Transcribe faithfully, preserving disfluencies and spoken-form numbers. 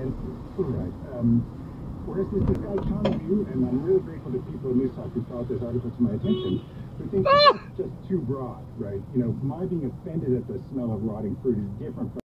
offensive, right? Um, whereas this, this guy Tom View, and I'm really grateful to people in News Talk who brought this article to my attention, who think it's just too broad, right? You know, my being offended at the smell of rotting fruit is different from